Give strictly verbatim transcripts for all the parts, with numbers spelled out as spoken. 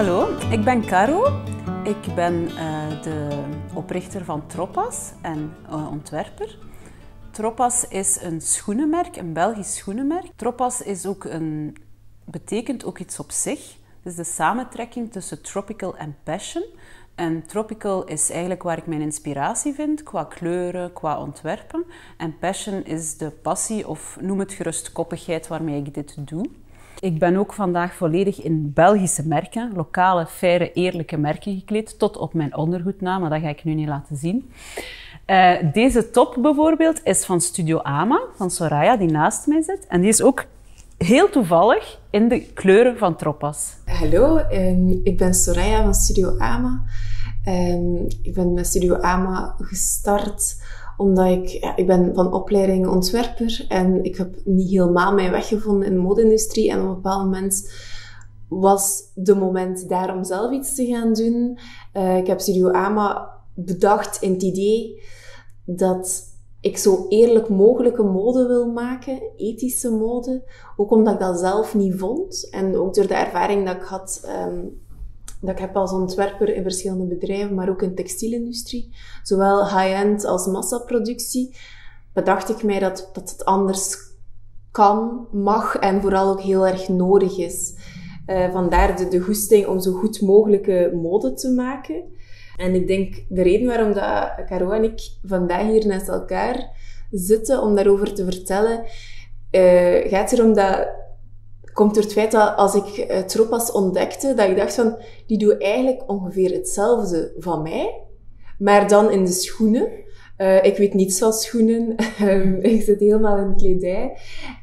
Hallo, ik ben Caro. Ik ben uh, de oprichter van Tropas en uh, ontwerper. Tropas is een schoenenmerk, een Belgisch schoenenmerk. Tropas is ook een, betekent ook iets op zich. Het is de samentrekking tussen tropical en passion. En tropical is eigenlijk waar ik mijn inspiratie vind, qua kleuren, qua ontwerpen. En passion is de passie, of noem het gerust koppigheid, waarmee ik dit doe. Ik ben ook vandaag volledig in Belgische merken, lokale, faire, eerlijke merken gekleed, tot op mijn ondergoed na, maar dat ga ik nu niet laten zien. Uh, deze top bijvoorbeeld is van Studio Ama, van Soraya, die naast mij zit. En die is ook heel toevallig in de kleuren van Tropas. Hallo, um, ik ben Soraya van Studio Ama. Um, ik ben met Studio Ama gestart omdat ik, ja, ik ben van opleiding ontwerper en ik heb niet helemaal mijn weg gevonden in de mode-industrie. En op een bepaald moment was de moment daar om zelf iets te gaan doen. Uh, ik heb Studio Ama bedacht in het idee dat ik zo eerlijk mogelijke mode wil maken, ethische mode. Ook omdat ik dat zelf niet vond. En ook door de ervaring dat ik had, um, dat ik heb als ontwerper in verschillende bedrijven, maar ook in de textielindustrie. Zowel high-end als massaproductie. Bedacht ik mij dat, dat het anders kan, mag en vooral ook heel erg nodig is. Uh, vandaar de, de goesting om zo goed mogelijke mode te maken. En ik denk, de reden waarom dat Caro en ik vandaag hier naast elkaar zitten om daarover te vertellen, uh, gaat erom dat, komt door het feit dat als ik uh, Tropas ontdekte, dat ik dacht van, die doen eigenlijk ongeveer hetzelfde van mij, maar dan in de schoenen. Uh, ik weet niets van schoenen. um, ik zit helemaal in kledij.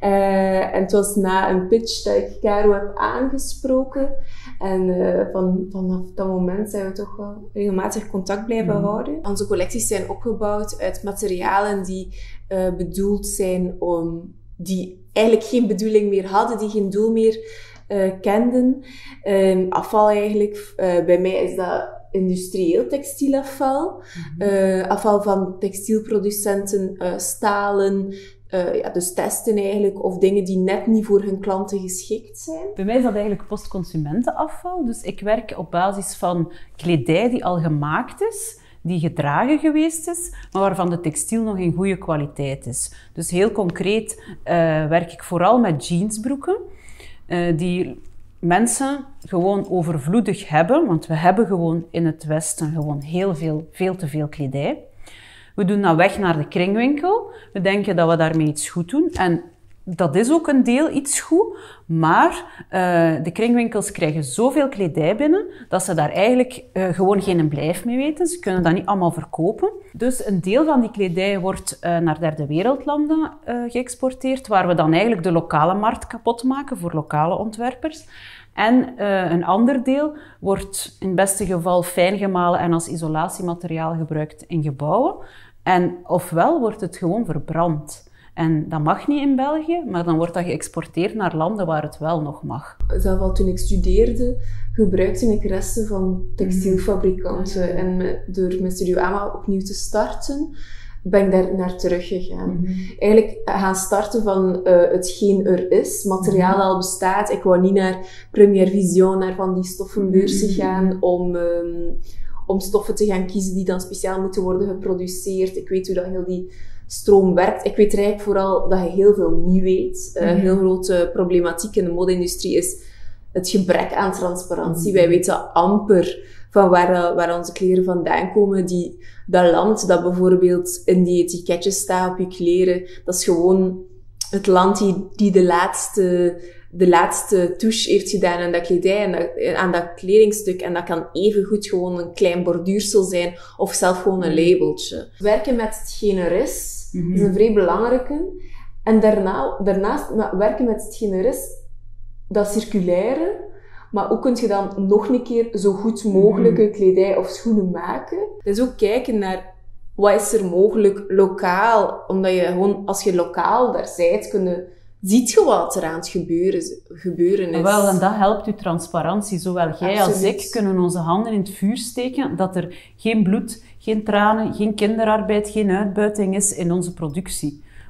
Uh, en het was na een pitch dat ik Caro heb aangesproken. En uh, van, vanaf dat moment zijn we toch wel regelmatig contact blijven mm. houden. Onze collecties zijn opgebouwd uit materialen die uh, bedoeld zijn om... die eigenlijk geen bedoeling meer hadden, die geen doel meer uh, kenden. Um, afval eigenlijk. Uh, bij mij is dat industrieel textielafval. Mm-hmm. Uh, afval van textielproducenten, uh, stalen, uh, ja, dus testen eigenlijk, of dingen die net niet voor hun klanten geschikt zijn. Bij mij is dat eigenlijk postconsumentenafval. Dus ik werk op basis van kledij die al gemaakt is, die gedragen geweest is, maar waarvan de textiel nog in goede kwaliteit is. Dus heel concreet uh, werk ik vooral met jeansbroeken, uh, die mensen gewoon overvloedig hebben, want we hebben gewoon in het Westen gewoon heel veel, veel te veel kledij. We doen dat weg naar de kringwinkel. We denken dat we daarmee iets goed doen. En dat is ook een deel iets goed, maar uh, de kringwinkels krijgen zoveel kledij binnen dat ze daar eigenlijk uh, gewoon geen blijf mee weten. Ze kunnen dat niet allemaal verkopen. Dus een deel van die kledij wordt uh, naar derde wereldlanden uh, geëxporteerd, waar we dan eigenlijk de lokale markt kapot maken voor lokale ontwerpers. En uh, een ander deel wordt in het beste geval fijn gemalen en als isolatiemateriaal gebruikt in gebouwen. En ofwel wordt het gewoon verbrand. En dat mag niet in België, maar dan wordt dat geëxporteerd naar landen waar het wel nog mag. Zelf al toen ik studeerde, gebruikte ik resten van textielfabrikanten. Mm. En met, door met Studio Ama opnieuw te starten, ben ik daar naar teruggegaan. Mm-hmm. Eigenlijk gaan starten van uh, hetgeen er is, materiaal mm-hmm. al bestaat. Ik wou niet naar Première Vision, naar van die stoffenbeurzen mm-hmm. gaan om... Um, om stoffen te gaan kiezen die dan speciaal moeten worden geproduceerd. Ik weet hoe dat heel die stroom werkt. Ik weet eigenlijk vooral dat je heel veel niet weet. Een mm-hmm. heel grote problematiek in de mode-industrie is het gebrek aan transparantie. Mm-hmm. Wij weten amper van waar, waar onze kleren vandaan komen. Die, dat land dat bijvoorbeeld in die etiketjes staat op je kleren, dat is gewoon het land die, die de laatste... de laatste touche heeft gedaan aan dat kledij en dat, aan dat kledingstuk. En dat kan evengoed gewoon een klein borduursel zijn of zelf gewoon een labeltje. Werken met hetgeen er is, mm-hmm. is een vrij belangrijke. En daarna, daarnaast werken met hetgeen er is, dat circulaire. Maar ook kun je dan nog een keer zo goed mogelijke mm-hmm. kledij of schoenen maken. Dus ook kijken naar wat is er mogelijk lokaal. Omdat je gewoon, als je lokaal daar bent, kunnen... ziet je wat er aan het gebeuren, gebeuren is. Wel, en dat helpt uw transparantie. Zowel jij Absoluut. Als ik kunnen onze handen in het vuur steken dat er geen bloed, geen tranen, geen kinderarbeid, geen uitbuiting is in onze productie.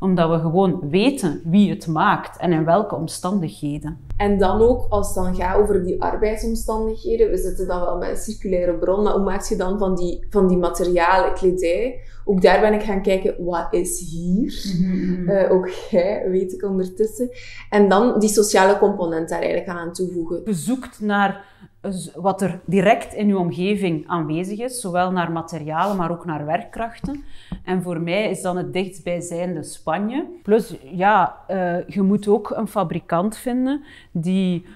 Omdat we gewoon weten wie het maakt en in welke omstandigheden. En dan ook, als het dan gaat over die arbeidsomstandigheden, we zitten dan wel met een circulaire bron, maar hoe maak je dan van die, van die materialen, kledij? Ook daar ben ik gaan kijken, wat is hier? Mm-hmm. Uh, ook jij, weet ik ondertussen. En dan die sociale component daar eigenlijk aan toevoegen. Je zoekt naar wat er direct in je omgeving aanwezig is, zowel naar materialen, maar ook naar werkkrachten. En voor mij is dan het dichtstbijzijnde Spanje. Plus, ja, uh, je moet ook een fabrikant vinden die...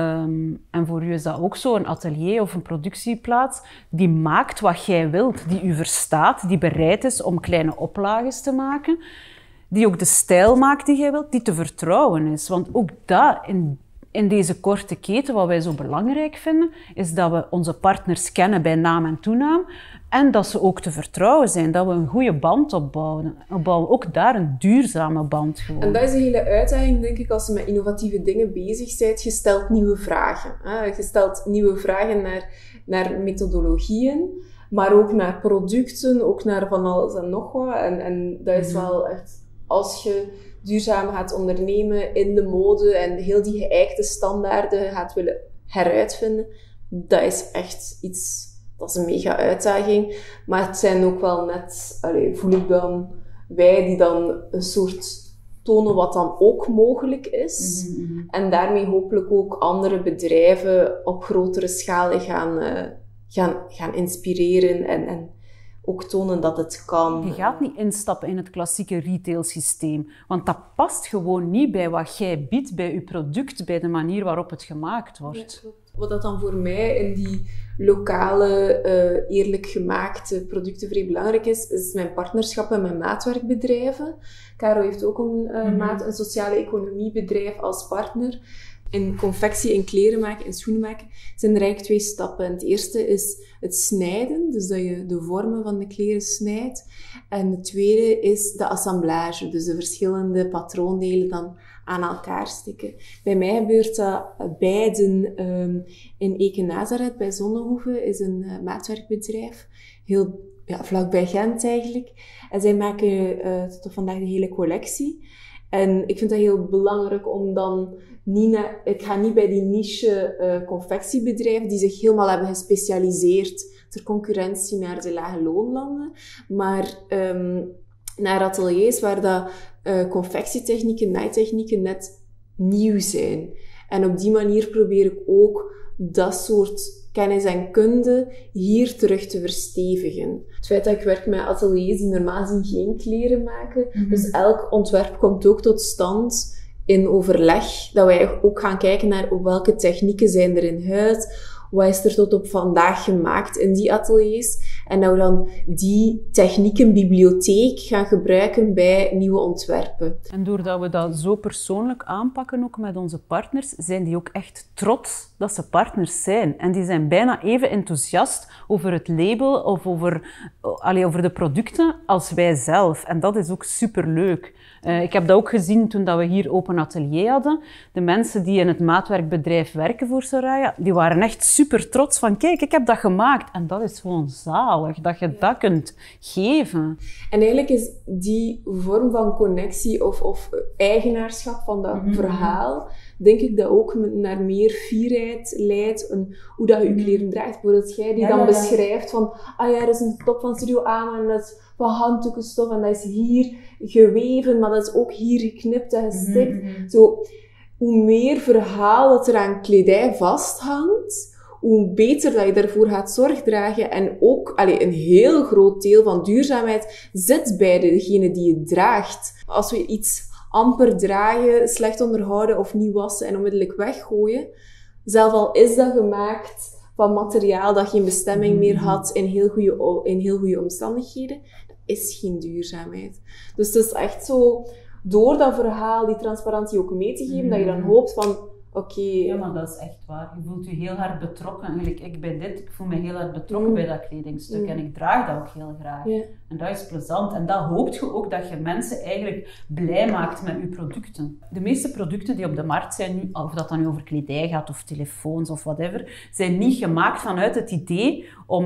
Um, en voor u is dat ook zo, een atelier of een productieplaats, die maakt wat jij wilt, die u verstaat, die bereid is om kleine oplages te maken, die ook de stijl maakt die jij wilt, die te vertrouwen is. Want ook dat, in, in deze korte keten, wat wij zo belangrijk vinden, is dat we onze partners kennen bij naam en toenaam en dat ze ook te vertrouwen zijn, dat we een goede band opbouwen. opbouwen. Ook daar een duurzame band gewoon. En dat is de hele uitdaging, denk ik, als je met innovatieve dingen bezig bent. Je stelt nieuwe vragen. Hè? Je stelt nieuwe vragen naar, naar methodologieën, maar ook naar producten, ook naar van alles en nog wat. En, en dat is wel echt, als je duurzaam gaat ondernemen in de mode en heel die geëikte standaarden gaat willen heruitvinden, dat is echt iets... Dat is een mega uitdaging. Maar het zijn ook wel net, allee, voel ik dan, wij die dan een soort tonen wat dan ook mogelijk is. Mm-hmm. En daarmee hopelijk ook andere bedrijven op grotere schaal gaan, uh, gaan, gaan inspireren en, en ook tonen dat het kan. Je gaat niet instappen in het klassieke retailsysteem, want dat past gewoon niet bij wat jij biedt, bij je product, bij de manier waarop het gemaakt wordt. Ja, wat dat dan voor mij in die lokale, uh, eerlijk gemaakte producten vrij belangrijk is, is mijn partnerschappen met maatwerkbedrijven. Caro heeft ook een, uh, mm-hmm. maat, een sociale economiebedrijf als partner. In confectie en kleren maken en schoenen maken zijn er eigenlijk twee stappen. En het eerste is het snijden, dus dat je de vormen van de kleren snijdt. En het tweede is de assemblage, dus de verschillende patroondelen dan aan elkaar stikken. Bij mij gebeurt dat beiden um, in Eke-Nazareth, bij Zonnehoeve, is een uh, maatwerkbedrijf. Heel ja, vlakbij Gent eigenlijk. En zij maken uh, tot op vandaag de hele collectie. En ik vind dat heel belangrijk om dan niet naar, ik ga niet bij die niche uh, confectiebedrijven die zich helemaal hebben gespecialiseerd ter concurrentie naar de lage loonlanden, maar um, naar ateliers waar dat uh, confectietechnieken, naaitechnieken net nieuw zijn. En op die manier probeer ik ook dat soort kennis en kunde hier terug te verstevigen. Het feit dat ik werk met ateliers die normaal gezien geen kleren maken, mm-hmm. dus elk ontwerp komt ook tot stand in overleg, dat wij ook gaan kijken naar op welke technieken zijn er in huis, wat is er tot op vandaag gemaakt in die ateliers, en dat we dan die techniekenbibliotheek gaan gebruiken bij nieuwe ontwerpen. En doordat we dat zo persoonlijk aanpakken ook met onze partners, zijn die ook echt trots dat ze partners zijn. En die zijn bijna even enthousiast over het label of over, allee, over de producten als wij zelf. En dat is ook superleuk. Uh, ik heb dat ook gezien toen dat we hier open atelier hadden. De mensen die in het maatwerkbedrijf werken voor Soraya, die waren echt super trots van kijk, ik heb dat gemaakt. En dat is gewoon zalig, dat je dat kunt geven. En eigenlijk is die vorm van connectie of, of eigenaarschap van dat mm-hmm. verhaal, denk ik dat ook naar meer fierheid leidt. En hoe dat je je kleren draagt. Bijvoorbeeld jij die ja, dan ja, ja. beschrijft van ah ja, er is een top van Studio Ama en dat is van handdoekenstof en dat is hier geweven, maar dat is ook hier geknipt en gestikt. Mm-hmm. Zo, hoe meer verhaal dat er aan kledij vasthangt, hoe beter dat je daarvoor gaat zorg dragen. En ook allee, een heel groot deel van duurzaamheid zit bij degene die het draagt. Als we iets amper dragen, slecht onderhouden of niet wassen en onmiddellijk weggooien, zelf al is dat gemaakt van materiaal dat geen bestemming meer had in heel goede, in heel goede omstandigheden, dat is geen duurzaamheid. Dus het is echt zo, door dat verhaal, die transparantie ook mee te geven, mm. dat je dan hoopt van, oké... Okay, ja, maar dat is echt waar. Je voelt je heel hard betrokken. Eigenlijk, ik bij dit, ik voel me heel hard betrokken mm. bij dat kledingstuk. Mm. En ik draag dat ook heel graag. Yeah. En dat is plezant. En dat hoopt je ook, dat je mensen eigenlijk blij maakt met je producten. De meeste producten die op de markt zijn nu, of dat dan nu over kledij gaat, of telefoons, of whatever, zijn niet gemaakt vanuit het idee om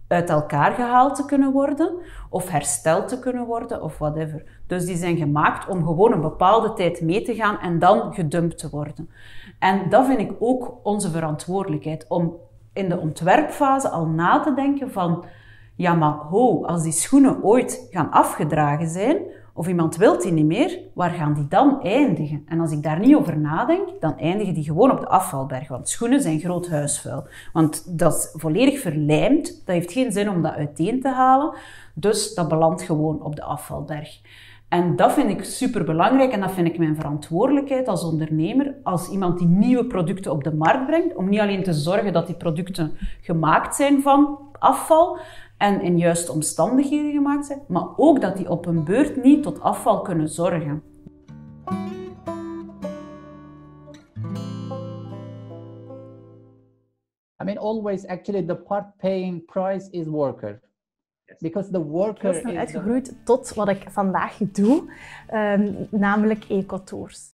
uit elkaar gehaald te kunnen worden of hersteld te kunnen worden of whatever. Dus die zijn gemaakt om gewoon een bepaalde tijd mee te gaan en dan gedumpt te worden. En dat vind ik ook onze verantwoordelijkheid, om in de ontwerpfase al na te denken van, ja maar ho, als die schoenen ooit gaan afgedragen zijn, of iemand wil die niet meer, waar gaan die dan eindigen? En als ik daar niet over nadenk, dan eindigen die gewoon op de afvalberg. Want schoenen zijn groot huisvuil. Want dat is volledig verlijmd. Dat heeft geen zin om dat uiteen te halen. Dus dat belandt gewoon op de afvalberg. En dat vind ik superbelangrijk en dat vind ik mijn verantwoordelijkheid als ondernemer, als iemand die nieuwe producten op de markt brengt, om niet alleen te zorgen dat die producten gemaakt zijn van afval en in juiste omstandigheden gemaakt zijn, maar ook dat die op hun beurt niet tot afval kunnen zorgen. I mean, always actually the part paying price is worker. Because the worker is uitgegroeid tot wat ik vandaag doe, um, namelijk ecotours.